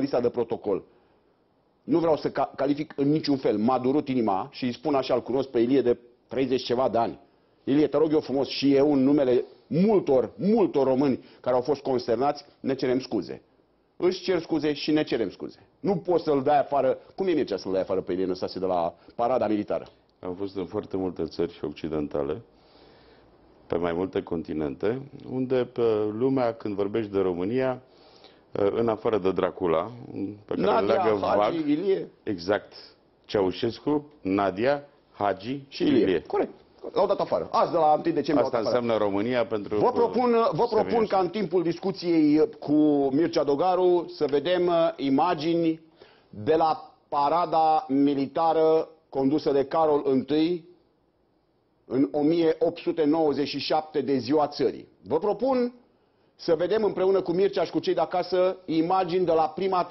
lista de protocol. Nu vreau să calific în niciun fel. M-a durut inima și îi spun așa, îl cunosc pe Ilie de 30 ceva de ani. Ilie, te rog eu frumos, și eu în numele multor români care au fost consternați, ne cerem scuze. Își cer scuze și ne cerem scuze. Nu poți să-l dai afară. Cum e Mircea să-l dai afară pe Ilie Năstase de la parada militară? Am fost în foarte multe țări occidentale, pe mai multe continente, unde pe lumea, când vorbești de România, în afară de Dracula, pe care Nadia, leagă Hagi, vag, Ilie. exact, Ceaușescu, Nadia, Hagi Și Ilie. Corect. L-au dat afară. Azi, de la 1 decembrie. Asta înseamnă România pentru... Vă propun ca în timpul discuției cu Mircea Dogaru să vedem imagini de la parada militară condusă de Carol I în 1897 de Ziua Țării. Vă propun să vedem împreună cu Mircea și cu cei de acasă imagini de la prima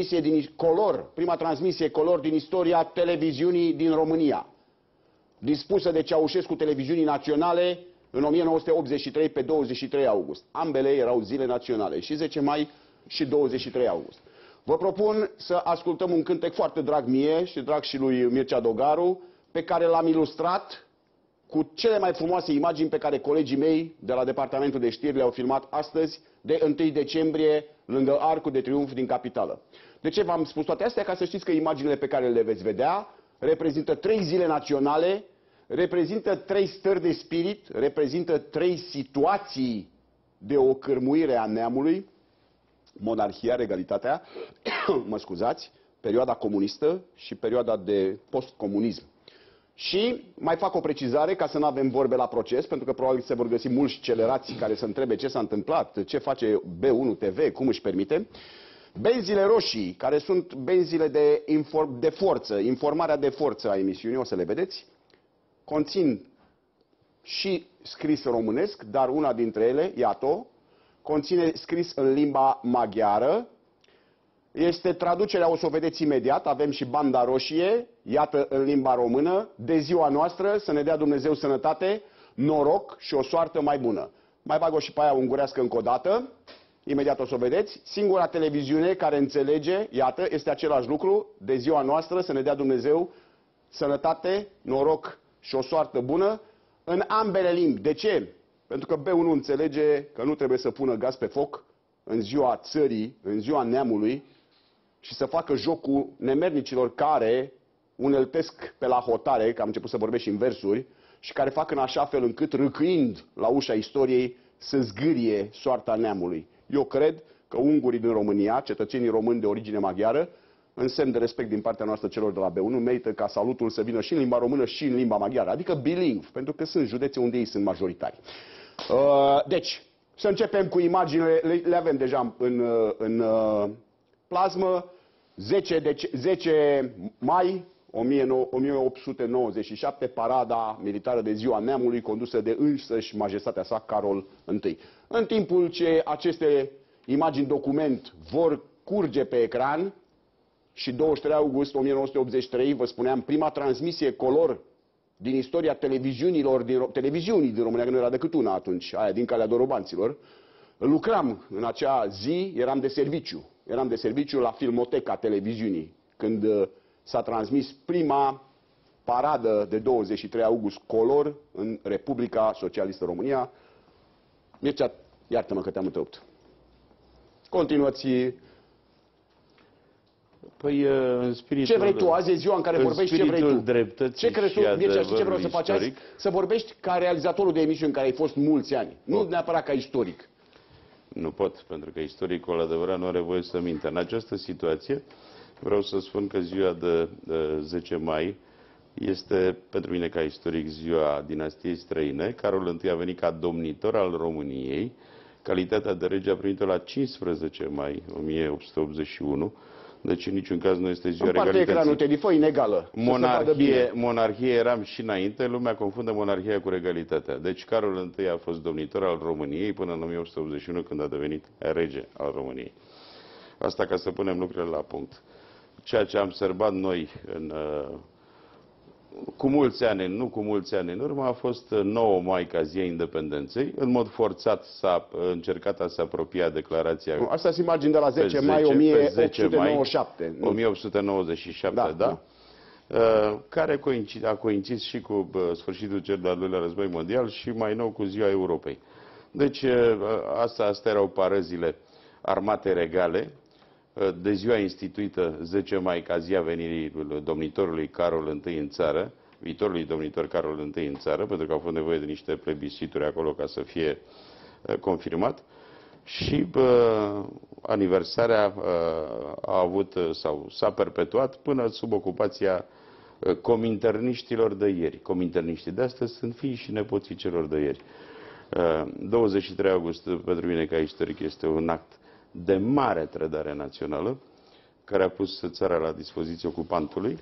transmisie color din istoria televiziunii din România, dispusă de Ceaușescu televiziunii naționale în 1983 pe 23 august. Ambele erau zile naționale, și 10 mai și 23 august. Vă propun să ascultăm un cântec foarte drag mie și drag și lui Mircea Dogaru, pe care l-am ilustrat cu cele mai frumoase imagini pe care colegii mei de la Departamentul de Știri le-au filmat astăzi, de 1 decembrie, lângă Arcul de Triunf din capitală. De ce v-am spus toate astea? Ca să știți că imaginile pe care le veți vedea reprezintă 3 zile naționale, reprezintă 3 stări de spirit, reprezintă 3 situații de ocârmuire a neamului: monarhia, regalitatea, mă scuzați, perioada comunistă și perioada de postcomunism. Și mai fac o precizare ca să nu avem vorbe la proces, pentru că probabil se vor găsi mulți celerați care să întrebe ce s-a întâmplat, ce face B1 TV, cum își permite. Benzile roșii, care sunt benzile de forță, informarea de forță a emisiunii, o să le vedeți, conțin și scris românesc, dar una dintre ele, iată, conține scris în limba maghiară. Este traducerea, o să o vedeți imediat, avem și banda roșie, iată, în limba română: de ziua noastră, să ne dea Dumnezeu sănătate, noroc și o soartă mai bună. Mai bag-o și pe aia ungurească încă o dată, imediat o să o vedeți. Singura televiziune care înțelege, iată, este același lucru: de ziua noastră, să ne dea Dumnezeu sănătate, noroc și o soartă bună, în ambele limbi. De ce? Pentru că B1 înțelege că nu trebuie să pună gaz pe foc în ziua țării, în ziua neamului, și să facă jocul nemernicilor care uneltesc pe la hotare, că am început să vorbesc și în versuri, și care fac în așa fel încât, râcâind la ușa istoriei, să zgârie soarta neamului. Eu cred că ungurii din România, cetățenii români de origine maghiară, în semn de respect din partea noastră celor de la B1, merită ca salutul să vină și în limba română și în limba maghiară, adică bilingv, pentru că sunt județe unde ei sunt majoritari. Deci, să începem cu imaginile, le avem deja în plasmă. 10 mai 1897, parada militară de Ziua Neamului, condusă de însăși majestatea sa Carol I. În timpul ce aceste imagini document vor curge pe ecran, și 23 august 1983, vă spuneam, prima transmisie color din istoria televiziunii din România, că nu era decât una atunci, aia din Calea Dorobanților, lucram în acea zi, eram de serviciu la Filmoteca Televiziunii, când s-a transmis prima paradă de 23 august color în Republica Socialistă România. Mircea, iartă-mă că te-am întrerupt. Continuați. Păi, în spiritul... Ce vrei tu? Azi e ziua în care vorbești ce vrei tu. Dreptății, ce crezi tu, Mircea, știi ce vreau să faci azi? Să vorbești ca realizatorul de emisiuni în care ai fost mulți ani. Nu neapărat ca istoric. Nu pot, pentru că istoricul adevărat nu are voie să mintă. În această situație vreau să spun că ziua de 10 mai este pentru mine ca istoric ziua dinastiei străine. Carol I a venit ca domnitor al României. Calitatea de rege a primit-o la 15 mai 1881. Deci în niciun caz nu este ziua regalității. Ecranul, te difă inegală. Monarhie eram și înainte, lumea confundă monarhia cu regalitatea. Deci Carol I a fost domnitor al României până în 1881, când a devenit rege al României. Asta ca să punem lucrurile la punct. Ceea ce am sărbat noi cu mulți ani, nu cu mulți ani în urmă, a fost 9 mai ca zi a independenței. În mod forțat s-a încercat a se apropia declarația. Asta se imagini de la 10 mai 1897. 1897, da? Care a coincis și cu sfârșitul cel de-al doilea război mondial și mai nou cu Ziua Europei. Deci astea erau parăzile armatei regale de ziua instituită 10 mai ca zi a venirii domnitorului Carol I în țară, viitorului domnitor Carol I în țară, pentru că au fost nevoie de niște plebiscituri acolo ca să fie confirmat. Și aniversarea a avut sau s-a perpetuat până sub ocupația cominterniștilor de ieri. Cominterniștii de astăzi sunt fiii și nepoții celor de ieri. 23 august, pentru mine ca istoric, este un act de mare trădare națională, care a pus țara la dispoziție ocupantului,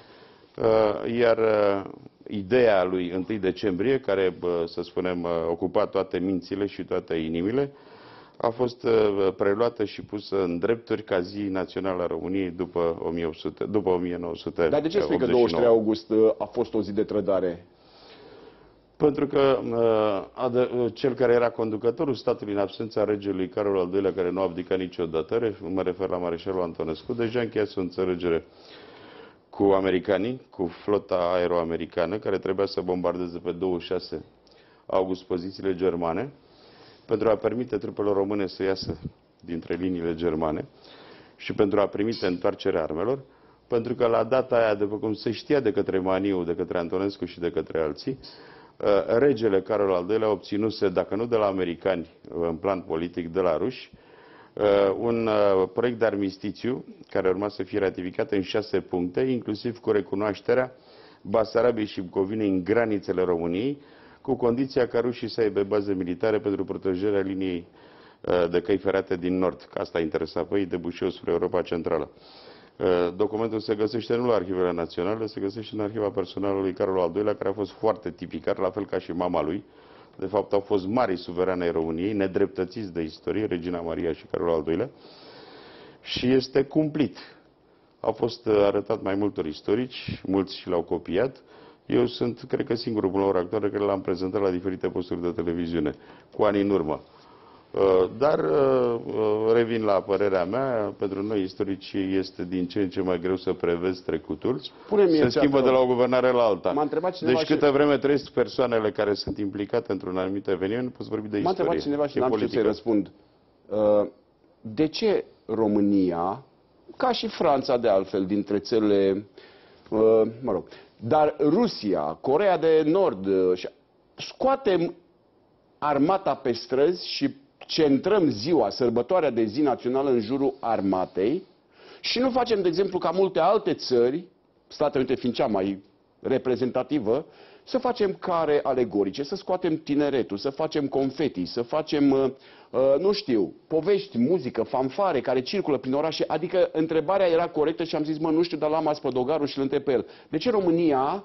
iar ideea lui 1 decembrie, care, să spunem, ocupa toate mințile și toate inimile, a fost preluată și pusă în drepturi ca zi națională a României după 1989. Dar de ce spui că 23 august a fost o zi de trădare? Pentru că cel care era conducătorul statului în absența regelui Carol al II-lea, care nu a abdicat niciodată, mă refer la Mareșalul Antonescu, deja încheiase o înțelegere cu americanii, cu flota aeroamericană, care trebuia să bombardeze pe 26 august pozițiile germane, pentru a permite trupelor române să iasă dintre liniile germane și pentru a permite întoarcerea armelor, pentru că la data aia, după cum se știa de către Maniu, de către Antonescu și de către alții, regele Carol al II-lea obținuse, dacă nu de la americani, în plan politic, de la ruși, un proiect de armistițiu care urma să fie ratificat în 6 puncte, inclusiv cu recunoașterea Basarabiei și Bucovinei în granițele României, cu condiția ca rușii să aibă baze militare pentru protejarea liniei de căi ferate din nord. Asta interesa pe ei, de Bușeu spre Europa Centrală. Documentul se găsește nu la arhivele naționale, se găsește în arhiva personală lui Carol al II-lea, care a fost foarte tipicar, la fel ca și mama lui. De fapt, au fost mari suverane ai României, nedreptățiți de istorie, Regina Maria și Carol al II-lea. Și este cumplit. Au fost arătat mai multor istorici, mulți și l-au copiat. Eu sunt, cred că, singurul până la ora actuală care l-am prezentat la diferite posturi de televiziune, cu ani în urmă. Dar revin la părerea mea, pentru noi istorici este din ce în ce mai greu să prevezi trecutul. Se schimbă de la o guvernare la alta. Deci câtă vreme trăiesc persoanele care sunt implicate într-un anumit eveniment, nu poți vorbi de istorie. M-a întrebat cineva și n-am știut să-i răspund. De ce România, ca și Franța de altfel, dintre țările, mă rog, dar Rusia, Coreea de Nord, scoatem armata pe străzi și centrăm ziua, sărbătoarea de zi națională în jurul armatei și nu facem, de exemplu, ca multe alte țări, Statele Unite fiind cea mai reprezentativă, să facem care alegorice, să scoatem tineretul, să facem confetii, să facem, nu știu, povești, muzică, fanfare care circulă prin orașe. Adică întrebarea era corectă și am zis, mă, nu știu, dar l-am Aspădogarul și îl întreb pe el. De ce România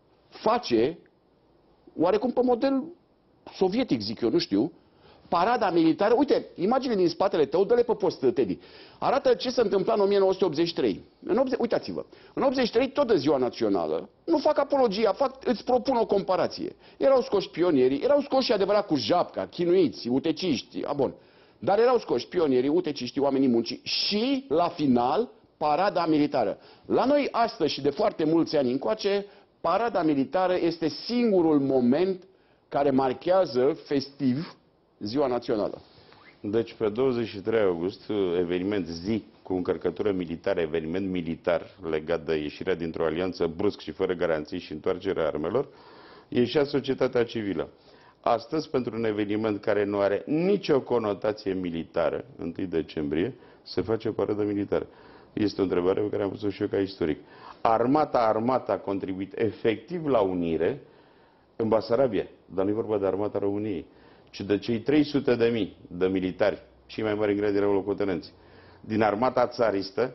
face, oarecum pe model sovietic, zic eu, nu știu, parada militară? Uite, imagine din spatele tău, dă-le pe post, Teddy. Arată ce se întâmpla în 1983. Uitați-vă, în 83, tot de ziua națională, nu fac apologia, îți propun o comparație. Erau scoși pionierii, erau scoși adevărat cu japca, chinuiți, uteciști, bun. Dar erau scoși pionierii, uteciștii, oamenii muncii și, la final, parada militară. La noi astăzi și de foarte mulți ani încoace, parada militară este singurul moment care marchează festiv ziua națională. Deci pe 23 august, eveniment zi cu încărcătură militară, eveniment militar legat de ieșirea dintr-o alianță brusc și fără garanții și întoarcerea armelor, ieșea societatea civilă. Astăzi, pentru un eveniment care nu are nicio conotație militară, 1 decembrie, se face paradă militară. Este o întrebare pe care am pus-o și eu ca istoric. Armata a contribuit efectiv la unire în Basarabia, dar nu e vorba de armata României, ci de cei 300.000 de militari, cei mai mari în grad erau locotenenți, din armata țaristă,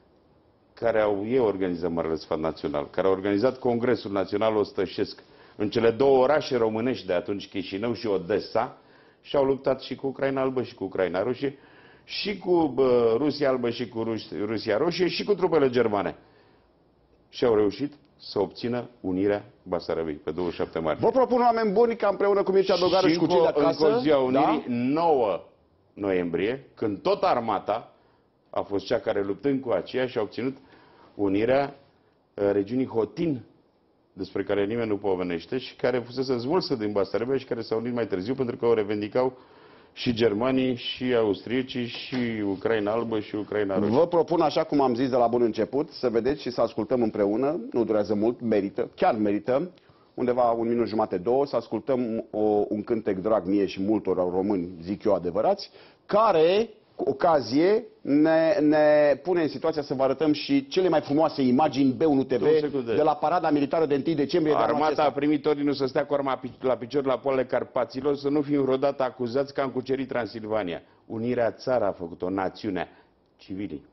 care au organizat Marele Sfat Național, care au organizat Congresul Național Ostășesc în cele două orașe românești de atunci, Chișinău și Odessa, și au luptat și cu Ucraina Albă și cu Ucraina Roșie, și cu Rusia Albă și cu Rusia Roșie și cu trupele germane. și au reușit să obțină unirea Basarabiei pe 27 martie. Vă propun, oameni buni, ca împreună cu Mircea Dogaru și cu cei de acasă... Încă o ziua unirii, 9 noiembrie, când tot armata a fost cea care, luptând cu aceea, și a obținut unirea regiunii Hotin, despre care nimeni nu pomenește și care fusese zvulsă din Basarabia și care s-au unit mai târziu pentru că o revendicau și germanii, și austriecii, și Ucraina Albă, și Ucraina Roșie. Vă propun, așa cum am zis de la bun început, să vedeți și să ascultăm împreună, nu durează mult, merită, chiar merită, undeva 1 minut jumate, 2, să ascultăm un cântec drag mie și multor români, zic eu, adevărați, care, cu ocazie, ne pune în situația să vă arătăm și cele mai frumoase imagini B1 TV de la parada militară de 1 decembrie. Armata a primit ordinul să stea cu arma la picior la poalele Carpaților, să nu fim vreodată acuzați că am cucerit Transilvania. Unirea țară a făcut-o, națiunea, civilii.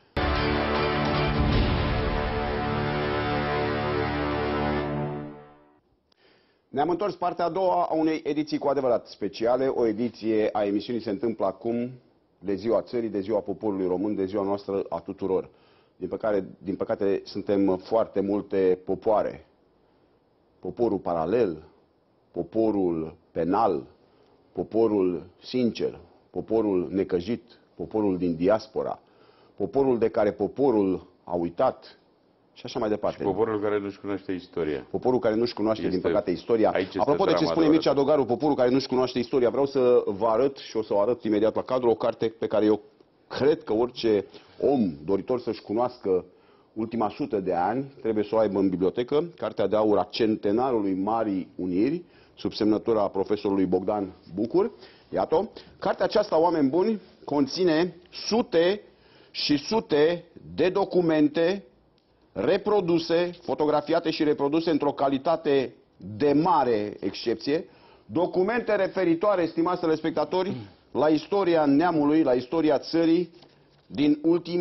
Ne-am întors partea a doua a unei ediții cu adevărat speciale, o ediție a emisiunii Se întâmplă acum, de ziua țării, de ziua poporului român, de ziua noastră a tuturor. Din păcate suntem foarte multe popoare. Poporul paralel, poporul penal, poporul sincer, poporul necăjit, poporul din diaspora, poporul de care poporul a uitat și așa mai departe. Și poporul care nu-și cunoaște istoria. Poporul care nu-și cunoaște, din păcate, istoria. Apropo de ce spune Mircea Dogaru, poporul care nu-și cunoaște istoria, vreau să vă arăt și o să o arăt imediat la cadru, o carte pe care eu cred că orice om doritor să-și cunoască ultima 100 de ani trebuie să o aibă în bibliotecă, Cartea de Aur a Centenarului Marii Uniri, sub semnătura profesorului Bogdan Bucur. Iată-o. Cartea aceasta, oameni buni, conține sute și sute de documente reproduse, fotografiate și reproduse într-o calitate de mare excepție, documente referitoare, estimați telespectatori, la istoria neamului, la istoria țării din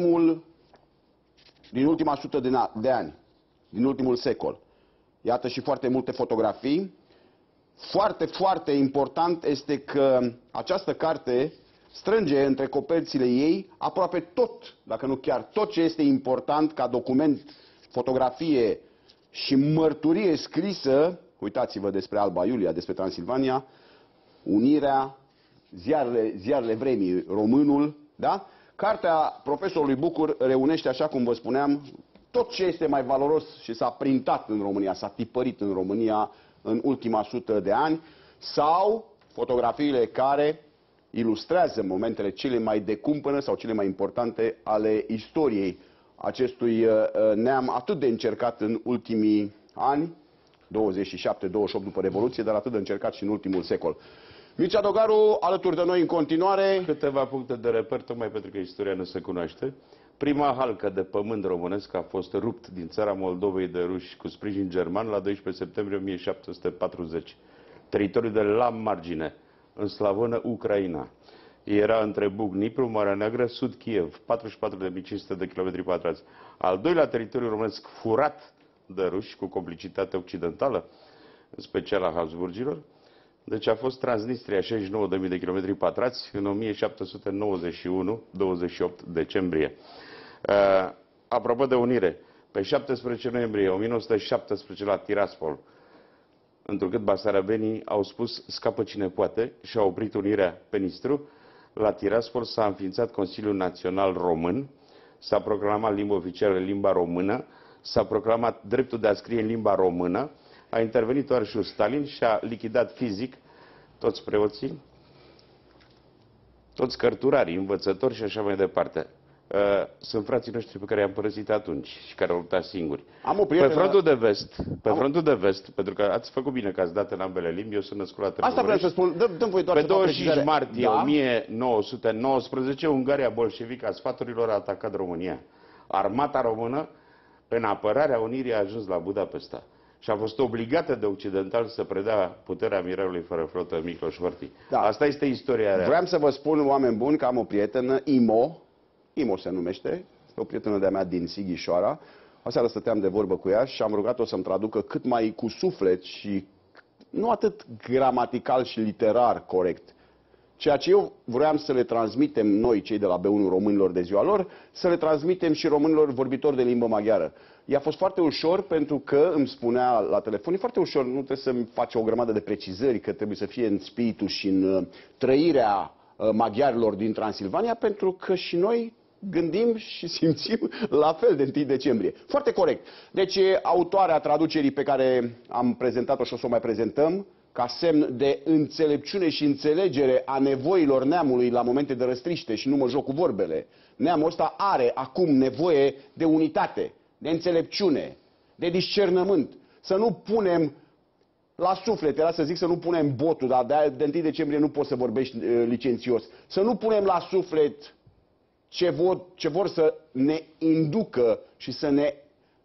ultima 100 de ani, din ultimul secol. Iată și foarte multe fotografii. Foarte, foarte important este că această carte strânge între coperțile ei aproape tot, dacă nu chiar tot ce este important ca document, fotografie și mărturie scrisă. Uitați-vă despre Alba Iulia, despre Transilvania, Unirea, ziarele vremii, Românul, da? Cartea profesorului Bucur reunește, așa cum vă spuneam, tot ce este mai valoros și s-a printat în România, s-a tipărit în România în ultima 100 de ani, sau fotografiile care ilustrează momentele cele mai de cumpănă sau cele mai importante ale istoriei acestui neam atât de încercat în ultimii ani, 27-28 după Revoluție, dar atât de încercat și în ultimul secol. Mircea Dogaru, alături de noi în continuare. Câteva puncte de reper, tocmai pentru că istoria nu se cunoaște. Prima halcă de pământ românesc a fost rupt din țara Moldovei de ruși cu sprijin german la 12 septembrie 1740. Teritoriul de la margine, în slavonă Ucraina. Era între Bug, Dnipru, Marea Neagră, Sud Kiev, 44.500 de kilometri pătrați. Al doilea teritoriu românesc furat de ruși cu complicitate occidentală, în special a Habsburgilor. Deci a fost Transnistria, 69.000 de kilometri pătrați, în 1791, 28 decembrie. Apropo de unire, pe 17 noiembrie 1917 la Tiraspol, întrucât basarabenii au spus scapă cine poate și au oprit unirea pe Nistru, la Tiraspol s-a înființat Consiliul Național Român, s-a proclamat limba oficială limba română, s-a proclamat dreptul de a scrie în limba română, a intervenit tovarășul Stalin și a lichidat fizic toți preoții, toți cărturarii, învățători și așa mai departe. Sunt frații noștri pe care i-am părăsit atunci și care au luptat singuri. Pe frontul de vest, pentru că ați făcut bine că ați dat în ambele limbi, eu sunt născut la Târgu Asta vreau să spun, dăm voi doar pe 25 martie 1919, Ungaria bolșevică a sfaturilor a atacat România. Armata română, în apărarea unirii, a ajuns la Budapesta și a fost obligată de occidentali să predea puterea amiralului fără flotă Miklos Horthy. Da. Asta este istoria reală. Vreau să vă spun, oameni buni, că am o prietenă, Imo se numește, o prietenă de-a mea din Sighișoara. Aseară stăteam de vorbă cu ea și am rugat-o să-mi traducă cât mai cu suflet și nu atât gramatical și literar corect, ceea ce eu vroiam să le transmitem noi, cei de la B1 românilor de ziua lor, să le transmitem și românilor vorbitori de limbă maghiară. I-a fost foarte ușor pentru că îmi spunea la telefon, e foarte ușor, nu trebuie să-mi faci o grămadă de precizări, că trebuie să fie în spiritul și în trăirea maghiarilor din Transilvania, pentru că și noi gândim și simțim la fel de 1 decembrie. Foarte corect. Deci, autoarea traducerii pe care am prezentat-o și o să o mai prezentăm, ca semn de înțelepciune și înțelegere a nevoilor neamului la momente de răstriște, și nu mă joc cu vorbele. Neamul ăsta are acum nevoie de unitate, de înțelepciune, de discernământ. Să nu punem la suflet, era să zic să nu punem botul, dar de 1 decembrie nu poți să vorbești licențios. Să nu punem la suflet ce vor să ne inducă și să ne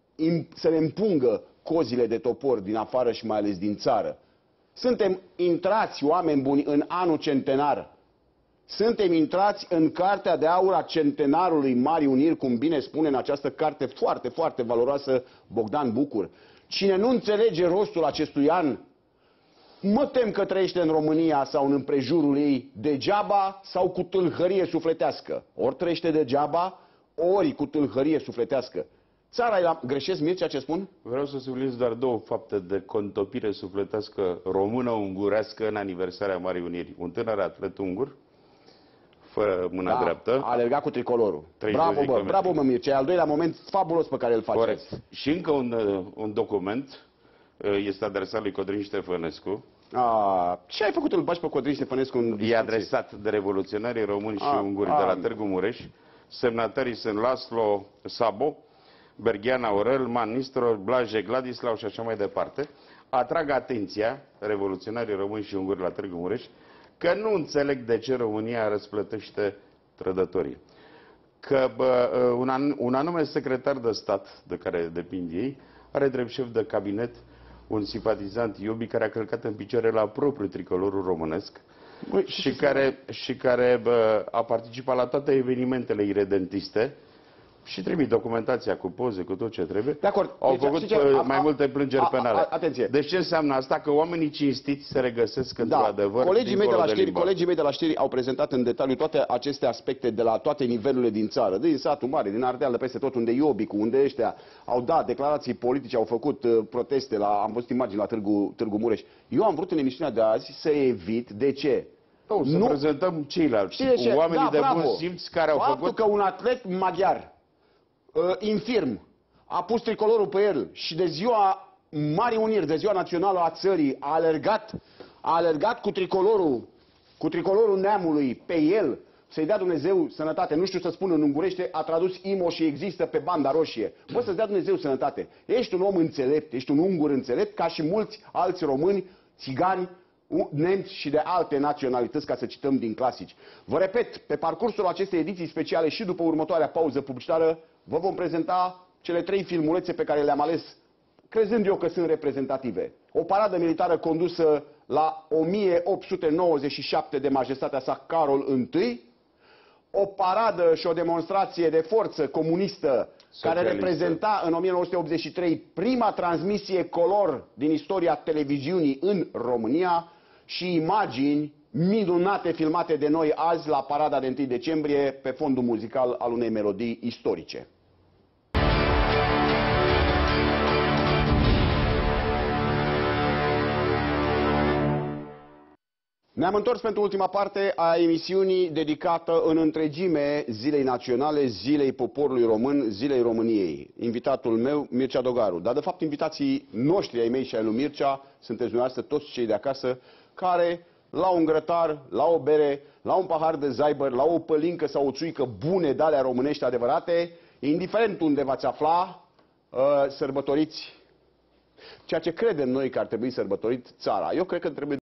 împungă cozile de topor din afară și mai ales din țară. Suntem intrați, oameni buni, în anul centenar. Suntem intrați în Cartea de Aur a centenarului Marii Uniri, cum bine spune în această carte foarte, foarte valoroasă Bogdan Bucur. Cine nu înțelege rostul acestui an, mă tem că trăiește în România sau în împrejurul ei degeaba sau cu tâlhărie sufletească. Ori trăiește degeaba, ori cu tâlhărie sufletească. Țara, greșesc, Mircea, ce spun? Vreau să subliniez doar două fapte de contopire sufletească română-ungurească în aniversarea Marii Uniri. Un tânăr atlet ungur, fără mâna dreaptă. A alergat cu tricolorul. Bravo, bă, bravo, mă, Mircea. E al doilea moment fabulos pe care îl faceți. Corect. Și încă un document este adresat lui Codrin Ștefănescu. Ce ai făcut, îl bagi pe Codrin Ștefănescu în discuție? E adresat de revoluționarii români și unguri de la Târgu Mureș. Semnatarii sunt Laszlo Sabo, Berghean Aurel, Man Nistor, Blaje Gladislau și așa mai departe. Atrag atenția, revoluționarii români și unguri la Târgu Mureș, că nu înțeleg de ce România răsplătește trădătorii. Că un anume secretar de stat, de care depind ei, are drept șef de cabinet un simpatizant Iobi care a călcat în picioare la propriul tricolorul românesc și care a participat la toate evenimentele iredentiste și trimit documentația cu poze, cu tot ce trebuie. De acord. Au făcut mai multe plângeri penale. Atenție. Deci ce înseamnă asta? Că oamenii cinstiți se regăsesc într-adevăr. Colegii mei de la știri au prezentat în detaliu toate aceste aspecte de la toate nivelurile din țară, din satul mare, din Ardeal, de peste tot, unde Iobicu, unde ăștia au dat declarații politice, au făcut proteste, am văzut imagini la Târgu Mureș. Eu am vrut în emisiunea de azi să evit. De ce? Să prezentăm ceilalți, oamenii de bun simț care au făcut... Faptul că un atlet maghiar infirm a pus tricolorul pe el și de ziua Marii Uniri, de ziua națională a țării, a alergat cu tricolorul neamului pe el, să-i dea Dumnezeu sănătate. Nu știu să spun în ungurește, a tradus IMO și există pe banda roșie. Bă, să-ți dea Dumnezeu sănătate. Ești un om înțelept, ești un ungur înțelept, ca și mulți alți români, țigani, nemți și de alte naționalități, ca să cităm din clasici. Vă repet, pe parcursul acestei ediții speciale și după următoarea pauză publicitară, vă vom prezenta cele 3 filmulețe pe care le-am ales, crezând eu că sunt reprezentative. O paradă militară condusă la 1897 de majestatea sa Carol I, o paradă și o demonstrație de forță comunistă care reprezenta în 1983 prima transmisie color din istoria televiziunii în România și imagini minunate filmate de noi azi la parada de 1 decembrie pe fondul muzical al unei melodii istorice. Ne-am întors pentru ultima parte a emisiunii dedicată în întregime Zilei Naționale, Zilei Poporului Român, Zilei României. Invitatul meu, Mircea Dogaru. Dar de fapt invitații noștri, ai mei și ai lui Mircea, sunteți dumneavoastră toți cei de acasă, care la un grătar, la o bere, la un pahar de zaibăr, la o pălincă sau o țuică bune de alea românești adevărate, indiferent unde v-ați afla, sărbătoriți ceea ce credem noi că ar trebui sărbătorit țara. Eu cred că trebuie